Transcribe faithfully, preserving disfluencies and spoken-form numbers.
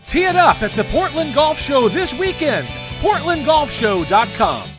Tee it up at the Portland Golf Show this weekend. portland golf show dot com.